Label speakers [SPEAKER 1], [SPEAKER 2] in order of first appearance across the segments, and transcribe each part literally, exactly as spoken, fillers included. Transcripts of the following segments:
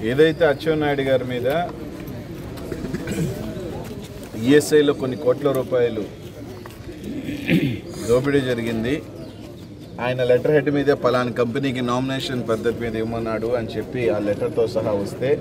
[SPEAKER 1] ఏదైతే అచ్చెన్నాయుడు గారి మీద ఈఎస్ఐలో కొన్ని కోట్ల రూపాయలు దోపిడీ జరిగింది, ఆయన లెటర్ హెడ్ మీదే పలానా కంపెనీకి నామినేషన్ పద్ధతి మీద ఇవ్వమన్నాడు అని చెప్పి ఆ లెటర్తో సహా వస్తే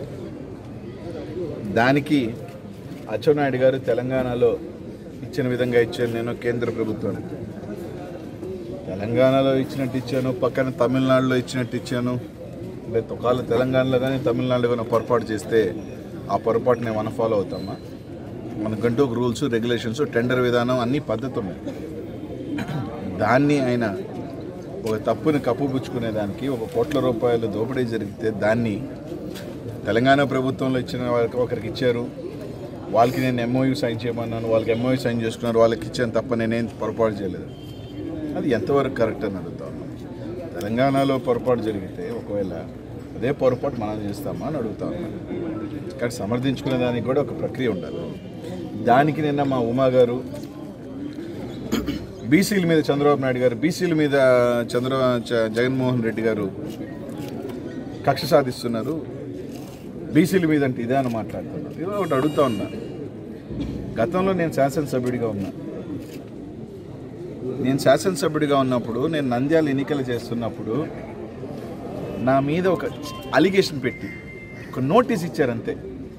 [SPEAKER 1] దానికి అచ్చెన్నాయుడు గారు తెలంగాణలో ఇచ్చిన విధంగా ఇచ్చాను. నేను కేంద్ర ప్రభుత్వానికి తెలంగాణలో ఇచ్చినట్టు ఇచ్చాను, పక్కన తమిళనాడులో ఇచ్చినట్టు ఇచ్చాను. అంటే ఒకవేళ తెలంగాణలో కానీ తమిళనాడులో కానీ పొరపాటు చేస్తే ఆ పొరపాటు నేను మనం ఫాలో అవుతామా? మనకంటూ ఒక రూల్స్, రెగ్యులేషన్స్, టెండర్ విధానం అన్నీ పద్ధతి ఉన్నాయి. దాన్ని ఆయన ఒక తప్పుని కప్పుపుచ్చుకునే దానికి ఒక కోట్ల రూపాయలు దోపిడీ జరిగితే దాన్ని తెలంగాణ ప్రభుత్వంలో ఇచ్చిన వాళ్ళకి ఒకరికి ఇచ్చారు, వాళ్ళకి నేను ఎంఓయూ సైన్ చేయమన్నాను, వాళ్ళకి ఎంఓయూ సైన్ చేసుకున్నారు, వాళ్ళకి ఇచ్చాను తప్ప నేనేం పొరపాటు చేయలేదు. అది ఎంతవరకు కరెక్ట్ అని అడుగుతా ఉన్నాను. తెలంగాణలో పొరపాటు జరిగితే ఒకవేళ అదే పొరపాటు మనం చేస్తామా అని అడుగుతా ఉన్నాను. ఇక్కడ సమర్థించుకునే దానికి కూడా ఒక ప్రక్రియ ఉండాలి. దానికి నిన్న మా ఉమా గారు బీసీల మీద చంద్రబాబు నాయుడు గారు, బీసీల మీద చంద్ర జగన్మోహన్ రెడ్డి గారు కక్ష సాధిస్తున్నారు, బీసీల మీద అంటే ఇదే అని మాట్లాడుతున్నారు. ఇదో ఒకటి అడుగుతా ఉన్నా. గతంలో నేను శాసనసభ్యుడిగా ఉన్నా. నేను శాసనసభ్యుడిగా ఉన్నప్పుడు నేను నంద్యాల ఎన్నికలు చేస్తున్నప్పుడు నా మీద ఒక అలిగేషన్ పెట్టి ఒక నోటీస్ ఇచ్చారంతే.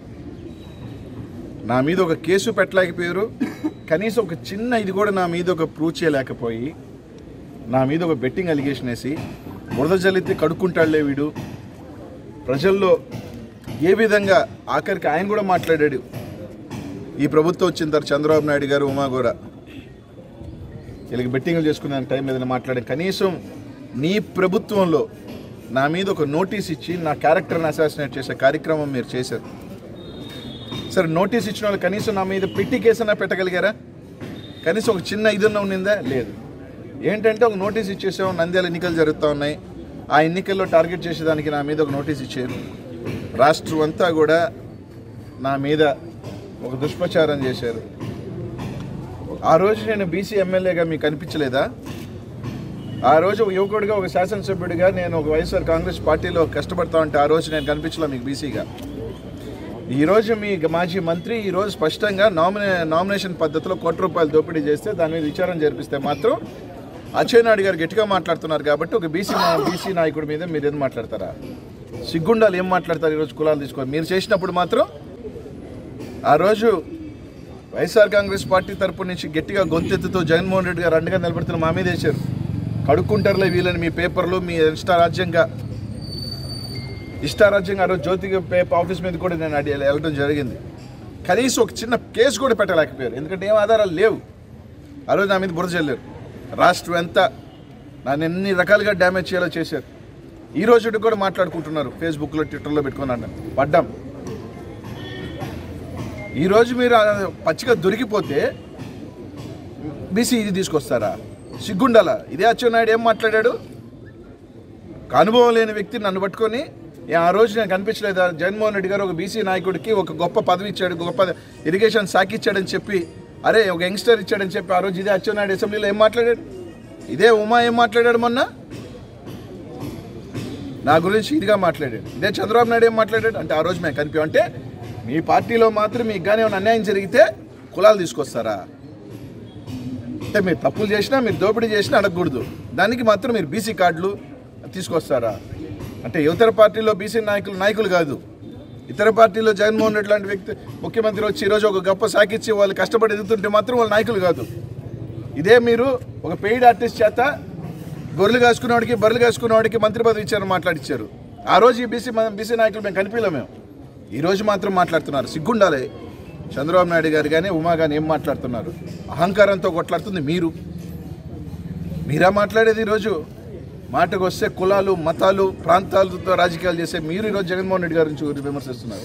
[SPEAKER 1] నా మీద ఒక కేసు పెట్టలేకపోయారు, కనీసం ఒక చిన్న ఇది కూడా నా మీద ఒక ప్రూవ్ చేయలేకపోయి నా మీద ఒక బెట్టింగ్ అలిగేషన్ వేసి బురద జల్లితే కడుక్కుంటాడులే వీడు, ప్రజల్లో ఏ విధంగా ఆఖరికి ఆయన కూడా మాట్లాడాడు. ఈ ప్రభుత్వం వచ్చిన తర్వాత చంద్రబాబు నాయుడు గారు, ఉమా కూడా వీళ్ళకి బెట్టింగ్లు చేసుకునే టైం లేదని మాట్లాడే. కనీసం నీ ప్రభుత్వంలో నా మీద ఒక నోటీస్ ఇచ్చి నా క్యారెక్టర్ని అసాసినేట్ చేసే కార్యక్రమం మీరు చేశారు. సరే, నోటీస్ ఇచ్చిన వాళ్ళు కనీసం నా మీద పెట్టి కేసన్నా పెట్టగలిగారా? కనీసం ఒక చిన్న ఇదన్నా ఉన్నిందా? లేదు. ఏంటంటే ఒక నోటీస్ ఇచ్చేసాం, నంద్యాల ఎన్నికలు జరుగుతూ ఉన్నాయి, ఆ ఎన్నికల్లో టార్గెట్ చేసేదానికి నా మీద ఒక నోటీస్ ఇచ్చారు. రాష్ట్రం అంతా కూడా నా మీద ఒక దుష్ప్రచారం చేశారు. ఆ రోజు నేను బీసీ ఎమ్మెల్యేగా మీకు కనిపించలేదా? ఆ రోజు ఒక యువకుడిగా, ఒక శాసనసభ్యుడిగా నేను ఒక వైఎస్ఆర్ కాంగ్రెస్ పార్టీలో కష్టపడతా ఉంటే ఆ రోజు నేను కనిపించలే మీకు బీసీగా. ఈరోజు మీ మాజీ మంత్రి ఈరోజు స్పష్టంగా నామినే నామినేషన్ పద్ధతిలో కోటి రూపాయలు దోపిడీ చేస్తే దాని మీద విచారణ జరిపిస్తే మాత్రం అచ్చెన్నాయుడు గారు గట్టిగా మాట్లాడుతున్నారు కాబట్టి ఒక బీసీ బీసీ నాయకుడి మీద మీరు ఏం మాట్లాడతారా? సిగ్గుండాలు ఏం మాట్లాడతారు ఈరోజు కులాలు తీసుకొని? మీరు చేసినప్పుడు మాత్రం ఆ రోజు వైఎస్ఆర్ కాంగ్రెస్ పార్టీ తరపు నుంచి గట్టిగా గొంతెత్తుతో జగన్మోహన్ రెడ్డి గారు అండగా నిలబడుతున్న మా మీద వేశారు. కడుక్కుంటారులే వీళ్ళని మీ పేపర్లు, మీ ఇష్టారాజ్యంగా ఇష్టారాజ్యంగా ఆ రోజు జ్యోతి పేపర్ ఆఫీస్ మీద కూడా నేను అడి వెళ్ళడం జరిగింది. కనీసం ఒక చిన్న కేసు కూడా పెట్టలేకపోయారు, ఎందుకంటే ఏం ఆధారాలు లేవు. ఆ రోజు నా మీద బురద చల్లారు. రాష్ట్రం ఎంత నన్ను ఎన్ని రకాలుగా డ్యామేజ్ చేయాలో చేశారు. ఈ రోజు కూడా మాట్లాడుకుంటున్నారు ఫేస్బుక్లో, ట్విట్టర్లో పెట్టుకున్నాను పడ్డాం. ఈరోజు మీరు పచ్చిగా దొరికిపోతే బీసీ ఇది తీసుకొస్తారా? సిగ్గుండాలా? ఇదే అచ్చెన్నాయుడు ఏం మాట్లాడాడు? అనుభవం లేని వ్యక్తి నన్ను పట్టుకొని ఆ రోజు నేను కనిపించలేదు, జగన్మోహన్ రెడ్డి గారు ఒక బీసీ నాయకుడికి ఒక గొప్ప పదవి ఇచ్చాడు, గొప్ప ఇరిగేషన్ శాఖ ఇచ్చాడని చెప్పి, అరే ఒక యంగ్స్టర్ ఇచ్చాడని చెప్పి ఆ రోజు ఇదే అచ్చెన్నాయుడు అసెంబ్లీలో ఏం మాట్లాడాడు? ఇదే ఉమా ఏం మాట్లాడాడు? మొన్న నా గురించి ఇదిగా మాట్లాడాడు. ఇదే చంద్రబాబు నాయుడు ఏం మాట్లాడాడు? అంటే ఆ రోజు మేము కనిపించాం. అంటే మీ పార్టీలో మాత్రం మీకు కానీ ఏమైనా అన్యాయం జరిగితే కులాలు తీసుకొస్తారా? అంటే మీరు తప్పులు చేసినా, మీరు దోపిడీ చేసినా అడగకూడదు, దానికి మాత్రం మీరు బీసీ కార్డులు తీసుకొస్తారా? అంటే ఇతర పార్టీలో బీసీ నాయకులు నాయకులు కాదు, ఇతర పార్టీలో జగన్మోహన్ రెడ్డి లాంటి వ్యక్తి ముఖ్యమంత్రి వచ్చి ఈరోజు ఒక గొప్ప శాఖ ఇచ్చి వాళ్ళు కష్టపడి ఎదుగుతుంటే మాత్రం వాళ్ళు నాయకులు కాదు. ఇదే మీరు ఒక పెయిడ్ ఆర్టిస్ట్ చేత గొర్రెలు కాసుకునేవాడికి, బర్రెలు కాసుకునేవాడికి మంత్రి పదవి ఇచ్చారని మాట్లాడిచ్చారు. ఆ రోజు ఈ బీసీ బీసీ నాయకులు మేము కనిపించలేము. మేము ఈరోజు మాత్రం మాట్లాడుతున్నారు. సిగ్గుండాలి చంద్రబాబు నాయుడు గారు కానీ ఉమా కానీ ఏం మాట్లాడుతున్నారు? అహంకారంతో కొట్లాడుతుంది మీరు. మీరా మాట్లాడేది? ఈరోజు మాటకు వస్తే కులాలు, మతాలు, ప్రాంతాలతో రాజకీయాలు చేసే మీరు ఈరోజు జగన్మోహన్ రెడ్డి గారి నుంచి విమర్శిస్తున్నారు.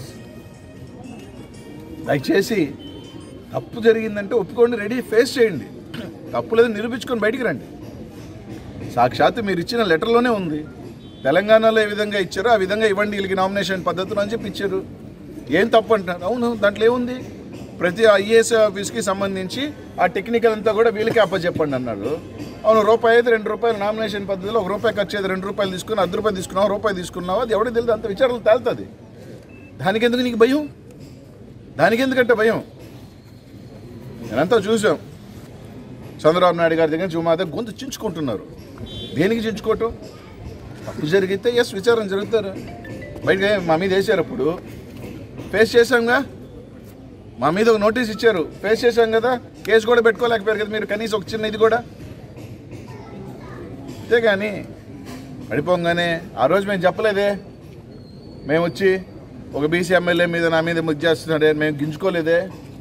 [SPEAKER 1] దయచేసి తప్పు జరిగిందంటే ఒప్పుకోండి, రెడీ ఫేస్ చేయండి. తప్పు లేదని నిరూపించుకొని బయటికి రండి. సాక్షాత్తు మీరు ఇచ్చిన లెటర్లోనే ఉంది, తెలంగాణలో ఏ విధంగా ఇచ్చారో ఆ విధంగా ఇవ్వండి వీళ్ళకి నామినేషన్ పద్ధతులు అని చెప్పి ఇచ్చారు. ఏం తప్పు అంటున్నారు? అవును, దాంట్లో ఏముంది? ప్రతి ఐఏఎస్ ఆఫీస్కి సంబంధించి ఆ టెక్నికల్ అంతా కూడా వీళ్ళకి అప్పచెప్పండి అన్నాడు. అవును, రూపాయి అయితే రెండు రూపాయలు నామినేషన్ పద్ధతిలో ఒక రూపాయి ఖర్చు అయితే రెండు రూపాయలు తీసుకుని అర్ధ రూపాయలు తీసుకున్నావు, రూపాయి తీసుకున్నావు, అది ఎవరికి తెలియదు, అంత విచారణలు తేలుతుంది. దానికి ఎందుకు నీకు భయం? దానికి ఎందుకంటే భయం? నేనంతా చూసాం. చంద్రబాబు నాయుడు గారి దగ్గర నుంచి మా దగ్గర గొంతు చించుకుంటున్నారు. దేనికి చించుకోవటం? తప్పు జరిగితే ఎస్ విచారణ జరుగుతారు. బయటగా మా మీద వేసారు, అప్పుడు ఫేస్ చేశాంగా. మా మీద ఒక నోటీస్ ఇచ్చారు, ఫేస్ చేశాం కదా. కేసు కూడా పెట్టుకోలేకపోయారు కదా మీరు, కనీసం ఒక చిన్న ఇది కూడా. అంతేగాని పడిపోగానే ఆ రోజు మేము చెప్పలేదే, మేము వచ్చి ఒక బీసీ ఎమ్మెల్యే మీద నా మీద ముద్ద చేస్తున్నాడే మేము గింజుకోలేదే.